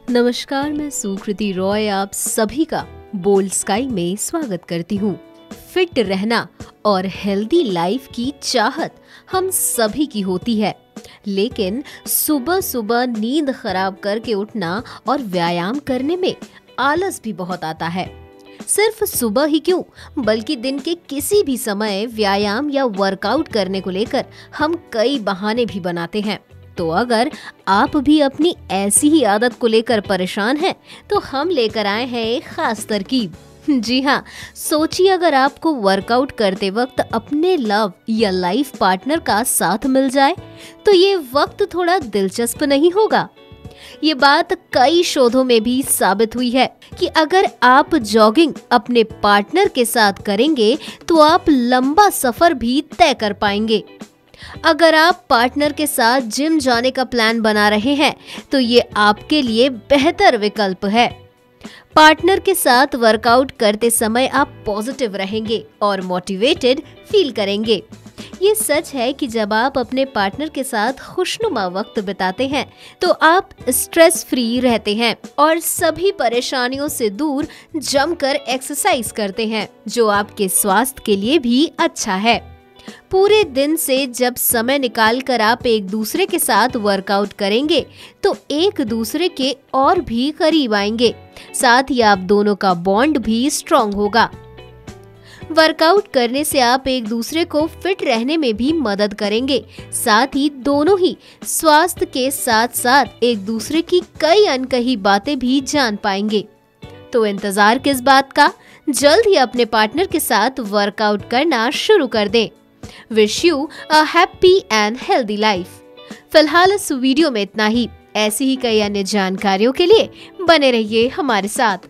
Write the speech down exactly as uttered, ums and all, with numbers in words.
नमस्कार, मैं सुकृति रॉय आप सभी का बोल्ड स्काई में स्वागत करती हूँ। फिट रहना और हेल्दी लाइफ की चाहत हम सभी की होती है, लेकिन सुबह सुबह नींद खराब करके उठना और व्यायाम करने में आलस भी बहुत आता है। सिर्फ सुबह ही क्यों, बल्कि दिन के किसी भी समय व्यायाम या वर्कआउट करने को लेकर हम कई बहाने भी बनाते हैं। तो अगर आप भी अपनी ऐसी ही आदत को लेकर परेशान हैं, तो हम लेकर आए हैं एक खास तरकीब। जी हाँ, सोचिए अगर आपको वर्कआउट करते वक्त अपने लव या लाइफ पार्टनर का साथ मिल जाए, तो ये वक्त थोड़ा दिलचस्प नहीं होगा? ये बात कई शोधों में भी साबित हुई है कि अगर आप जॉगिंग अपने पार्टनर के साथ करेंगे, तो आप लंबा सफर भी तय कर पाएंगे। अगर आप पार्टनर के साथ जिम जाने का प्लान बना रहे हैं, तो ये आपके लिए बेहतर विकल्प है। पार्टनर के साथ वर्कआउट करते समय आप पॉजिटिव रहेंगे और मोटिवेटेड फील करेंगे। ये सच है कि जब आप अपने पार्टनर के साथ खुशनुमा वक्त बिताते हैं, तो आप स्ट्रेस फ्री रहते हैं और सभी परेशानियों से दूर जमकर एक्सरसाइज करते हैं, जो आपके स्वास्थ्य के लिए भी अच्छा है। पूरे दिन से जब समय निकालकर आप एक दूसरे के साथ वर्कआउट करेंगे, तो एक दूसरे के और भी करीब आएंगे। साथ ही आप दोनों का बॉन्ड भी स्ट्रॉन्ग होगा। वर्कआउट करने से आप एक दूसरे को फिट रहने में भी मदद करेंगे। साथ ही दोनों ही स्वास्थ्य के साथ साथ एक दूसरे की कई अनकही बातें भी जान पाएंगे। तो इंतजार किस बात का, जल्द ही अपने पार्टनर के साथ वर्कआउट करना शुरू कर दें। Wish you a happy and healthy life. फिलहाल इस वीडियो में इतना ही। ऐसी ही कई अन्य जानकारियों के लिए बने रहिए हमारे साथ।